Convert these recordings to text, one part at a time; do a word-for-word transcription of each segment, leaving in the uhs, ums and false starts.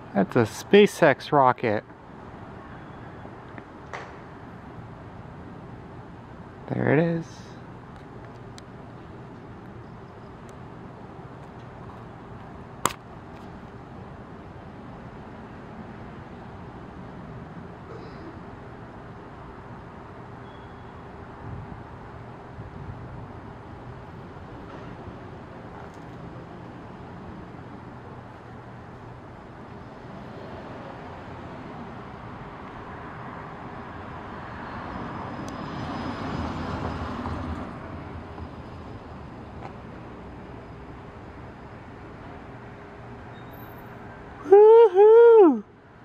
That's a SpaceX rocket. There it is. Woohoo!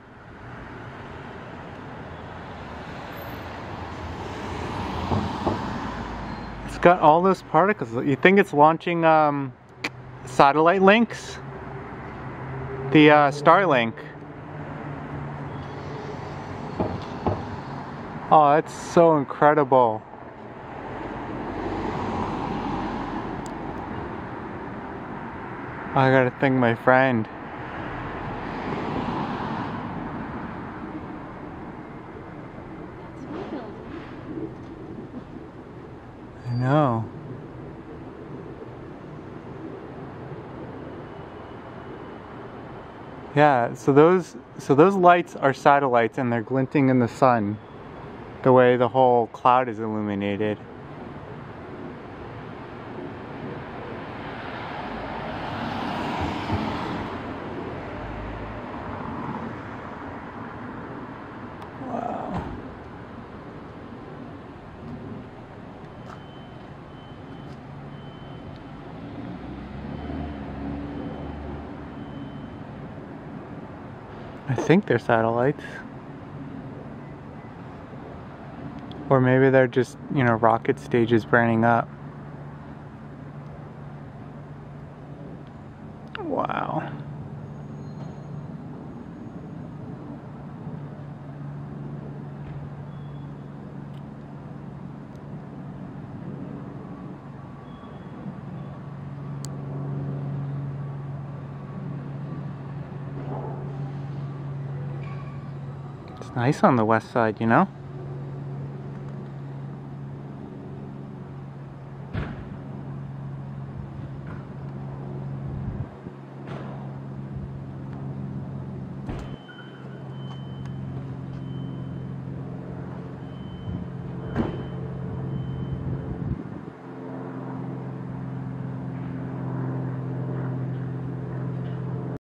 It's got all those particles. You think it's launching um, satellite links? The uh, Starlink. Oh, that's so incredible. I gotta thank my friend. I know. Yeah, so those so those lights are satellites and they're glinting in the sun, the way the whole cloud is illuminated. Wow. I think they're satellites. Or maybe they're just, you know, rocket stages burning up. Wow. It's nice on the west side, you know?